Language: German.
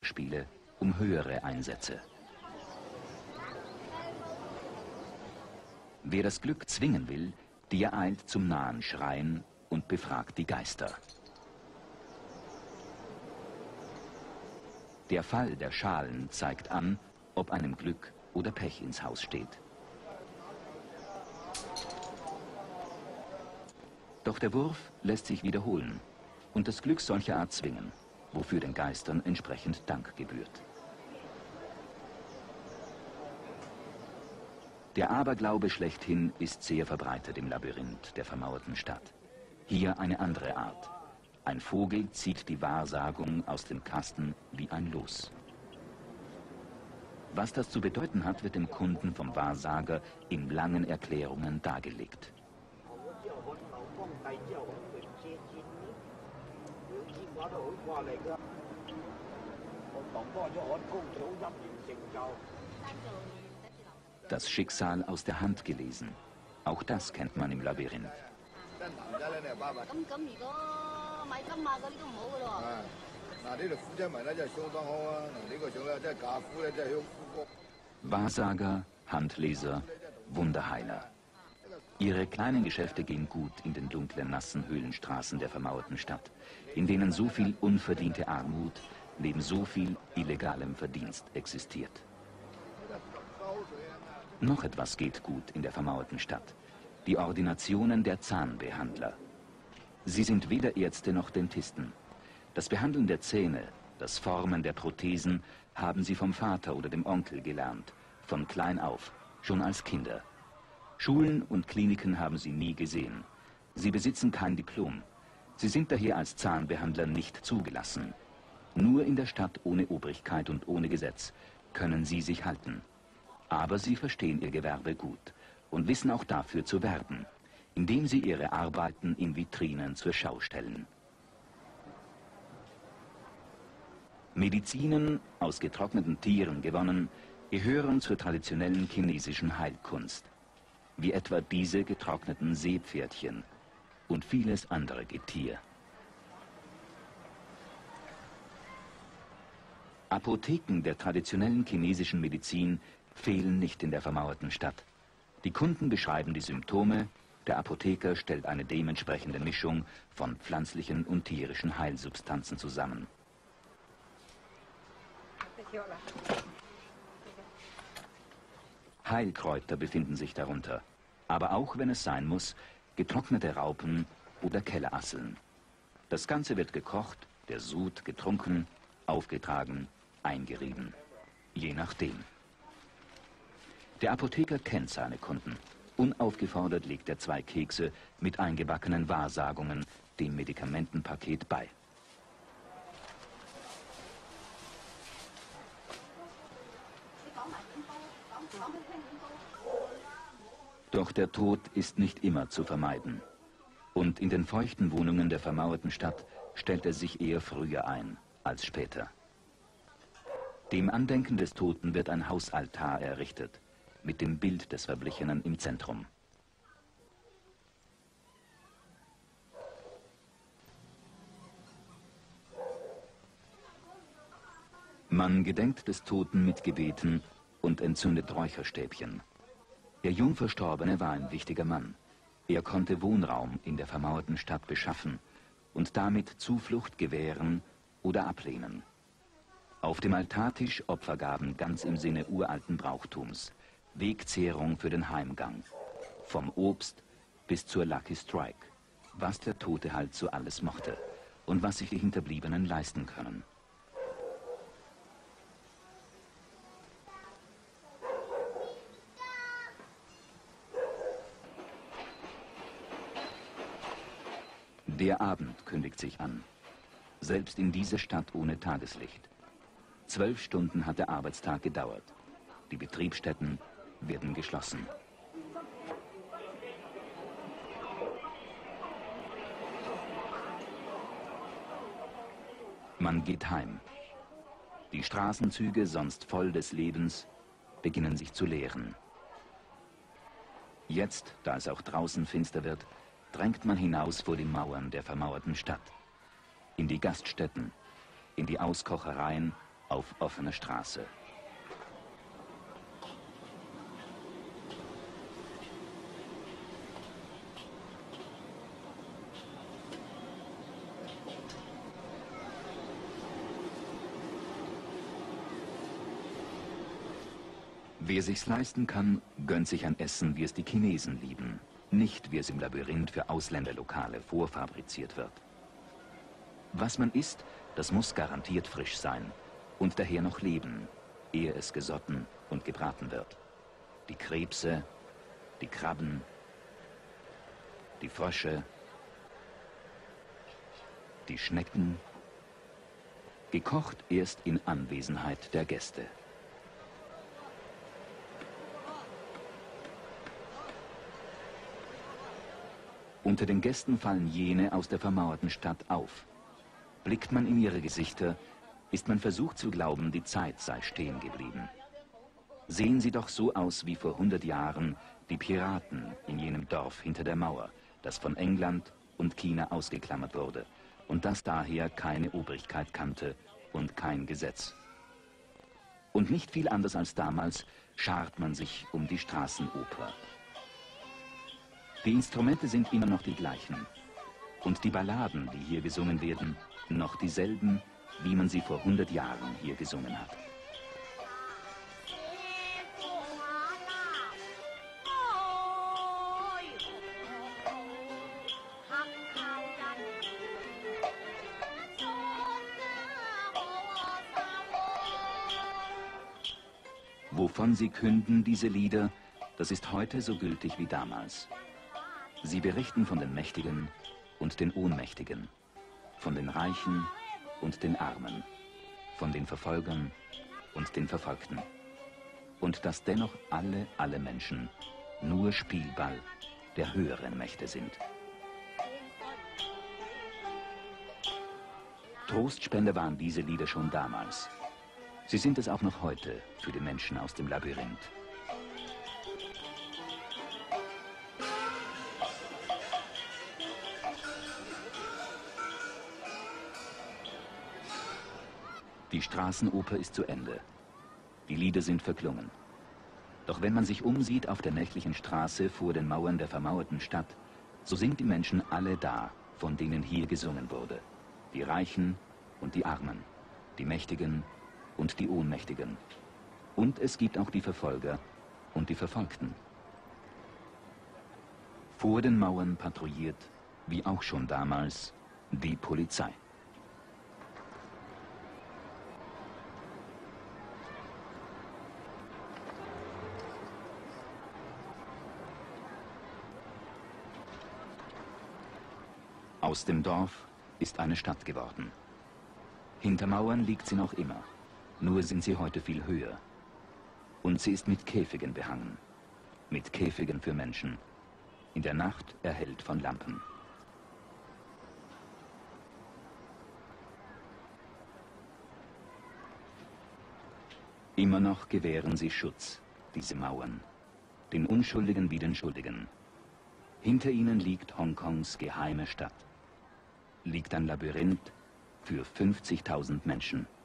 Glücksspiele um höhere Einsätze. Wer das Glück zwingen will, der eilt zum nahen Schrein und befragt die Geister. Der Fall der Schalen zeigt an, ob einem Glück oder Pech ins Haus steht. Doch der Wurf lässt sich wiederholen und das Glück solcher Art zwingen, wofür den Geistern entsprechend Dank gebührt. Der Aberglaube schlechthin ist sehr verbreitet im Labyrinth der vermauerten Stadt. Hier eine andere Art. Ein Vogel zieht die Wahrsagung aus dem Kasten wie ein Los. Was das zu bedeuten hat, wird dem Kunden vom Wahrsager in langen Erklärungen dargelegt. Das Schicksal aus der Hand gelesen. Auch das kennt man im Labyrinth. Wahrsager, Handleser, Wunderheiler. Ihre kleinen Geschäfte gehen gut in den dunklen, nassen Höhlenstraßen der vermauerten Stadt, in denen so viel unverdiente Armut neben so viel illegalem Verdienst existiert. Noch etwas geht gut in der vermauerten Stadt. Die Ordinationen der Zahnbehandler. Sie sind weder Ärzte noch Dentisten. Das Behandeln der Zähne, das Formen der Prothesen haben sie vom Vater oder dem Onkel gelernt, von klein auf, schon als Kinder. Schulen und Kliniken haben sie nie gesehen. Sie besitzen kein Diplom. Sie sind daher als Zahnbehandler nicht zugelassen. Nur in der Stadt ohne Obrigkeit und ohne Gesetz können sie sich halten. Aber sie verstehen ihr Gewerbe gut und wissen auch dafür zu werben, indem sie ihre Arbeiten in Vitrinen zur Schau stellen. Medizinen, aus getrockneten Tieren gewonnen, gehören zur traditionellen chinesischen Heilkunst, wie etwa diese getrockneten Seepferdchen und vieles andere Getier. Apotheken der traditionellen chinesischen Medizin fehlen nicht in der vermauerten Stadt. Die Kunden beschreiben die Symptome, der Apotheker stellt eine dementsprechende Mischung von pflanzlichen und tierischen Heilsubstanzen zusammen. Heilkräuter befinden sich darunter, aber auch, wenn es sein muss, getrocknete Raupen oder Kellerasseln. Das Ganze wird gekocht, der Sud getrunken, aufgetragen, eingerieben, je nachdem. Der Apotheker kennt seine Kunden. Unaufgefordert legt er 2 Kekse mit eingebackenen Wahrsagungen dem Medikamentenpaket bei. Doch der Tod ist nicht immer zu vermeiden. Und in den feuchten Wohnungen der vermauerten Stadt stellt er sich eher früher ein als später. Dem Andenken des Toten wird ein Hausaltar errichtet, mit dem Bild des Verblichenen im Zentrum. Man gedenkt des Toten mit Gebeten und entzündet Räucherstäbchen. Der Jungverstorbene war ein wichtiger Mann. Er konnte Wohnraum in der vermauerten Stadt beschaffen und damit Zuflucht gewähren oder ablehnen. Auf dem Altartisch Opfergaben ganz im Sinne uralten Brauchtums. Wegzehrung für den Heimgang. Vom Obst bis zur Lucky Strike. Was der Tote halt so alles mochte und was sich die Hinterbliebenen leisten können. Der Abend kündigt sich an. Selbst in dieser Stadt ohne Tageslicht. 12 Stunden hat der Arbeitstag gedauert. Die Betriebsstätten werden geschlossen. Man geht heim. Die Straßenzüge, sonst voll des Lebens, beginnen sich zu leeren. Jetzt, da es auch draußen finster wird, drängt man hinaus vor die Mauern der vermauerten Stadt. In die Gaststätten, in die Auskochereien auf offener Straße. Wer sich's leisten kann, gönnt sich ein Essen, wie es die Chinesen lieben. Nicht, wie es im Labyrinth für Ausländerlokale vorfabriziert wird. Was man isst, das muss garantiert frisch sein und daher noch leben, ehe es gesotten und gebraten wird. Die Krebse, die Krabben, die Frösche, die Schnecken, gekocht erst in Anwesenheit der Gäste. Unter den Gästen fallen jene aus der vermauerten Stadt auf. Blickt man in ihre Gesichter, ist man versucht zu glauben, die Zeit sei stehen geblieben. Sehen sie doch so aus wie vor 100 Jahren die Piraten in jenem Dorf hinter der Mauer, das von England und China ausgeklammert wurde und das daher keine Obrigkeit kannte und kein Gesetz. Und nicht viel anders als damals schart man sich um die Straßenoper. Die Instrumente sind immer noch die gleichen und die Balladen, die hier gesungen werden, noch dieselben, wie man sie vor 100 Jahren hier gesungen hat. Wovon sie künden, diese Lieder, das ist heute so gültig wie damals. Sie berichten von den Mächtigen und den Ohnmächtigen, von den Reichen und den Armen, von den Verfolgern und den Verfolgten. Und dass dennoch alle Menschen nur Spielball der höheren Mächte sind. Trostspender waren diese Lieder schon damals. Sie sind es auch noch heute für die Menschen aus dem Labyrinth. Die Straßenoper ist zu Ende. Die Lieder sind verklungen. Doch wenn man sich umsieht auf der nächtlichen Straße vor den Mauern der vermauerten Stadt, so sind die Menschen alle da, von denen hier gesungen wurde. Die Reichen und die Armen, die Mächtigen und die Ohnmächtigen. Und es gibt auch die Verfolger und die Verfolgten. Vor den Mauern patrouilliert, wie auch schon damals, die Polizei. Aus dem Dorf ist eine Stadt geworden. Hinter Mauern liegt sie noch immer, nur sind sie heute viel höher. Und sie ist mit Käfigen behangen, mit Käfigen für Menschen, in der Nacht erhellt von Lampen. Immer noch gewähren sie Schutz, diese Mauern, den Unschuldigen wie den Schuldigen. Hinter ihnen liegt Hongkongs geheime Stadt. Liegt ein Labyrinth für 50.000 Menschen.